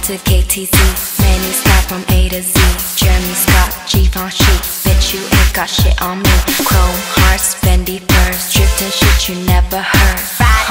to KTZ. Many start from A to Z. Jeremy Scott, Givenchy. Bitch, you ain't got shit on me. Chrome hearts, Fendi furs. Dripped in shit you never heard.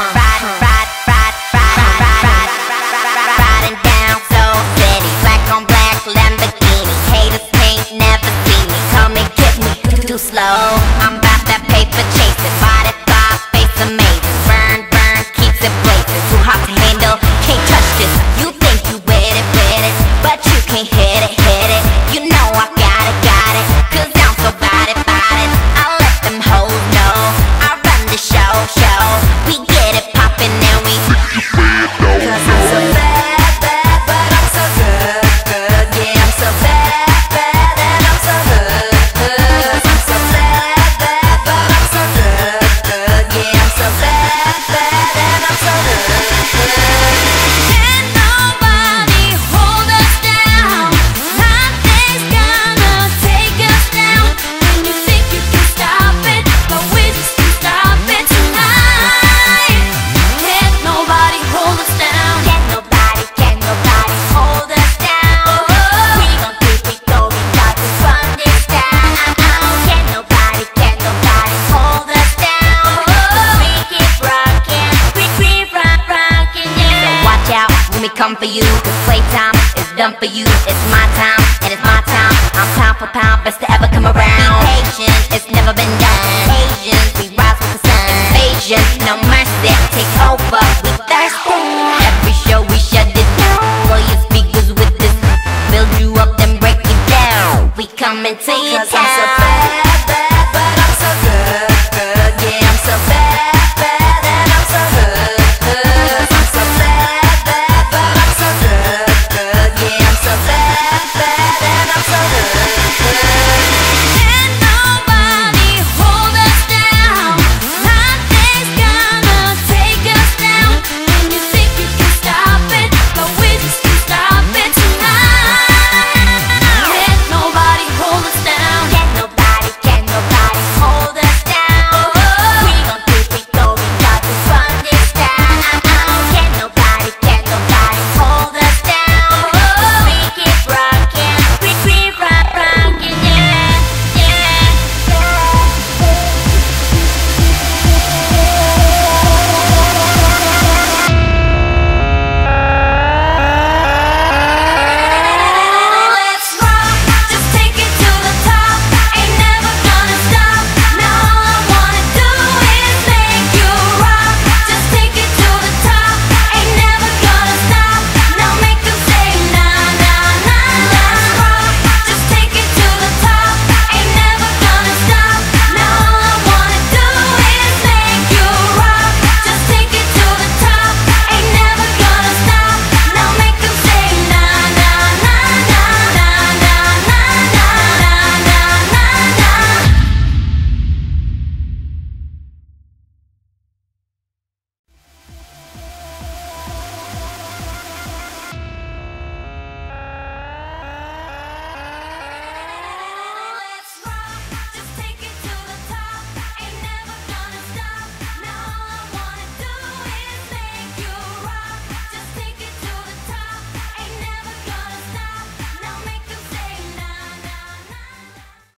Riding down so city. Black on black Lamborghini. Haters can't never see me. Come and get me too slow. I'm about that paper chasing. Body fly, face amazing. Burn, burn, keeps it blazing. Too hot to handle, can't touch this. You think you with it, but you can't hit it, hit it. You know I got it, cause I'm so body, body. I let them hoes know I run the show, show. We get it poppin' and we Cause I'm so bad, bad, but I'm so good, good. Yeah, I'm so bad, bad, and I'm so good, good. Cause I'm so bad, bad, but I'm so good, good. Yeah, I'm so bad, bad, and I'm so good, good. Can nobody hold us down? Nothing's gonna take us down. And you think you can stop it, but we just can't stop it tonight. Can't nobody hold us down. Can nobody hold us down. We gon' keep it going, got to run this down. Can nobody hold us down. We keep rockin', we rockin', yeah. So watch out when we come for you, cause playtime is done for you. It's my time, and it's my time. I'm pound for pound, best to ever come around. Be patient, it's never been done.